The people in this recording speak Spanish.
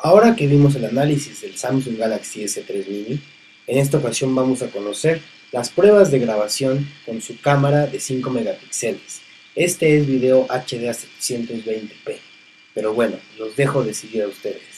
Ahora que vimos el análisis del Samsung Galaxy S3 Mini, en esta ocasión vamos a conocer las pruebas de grabación con su cámara de 5 megapíxeles. Este es video HD a 720p, pero bueno, los dejo decidir a ustedes.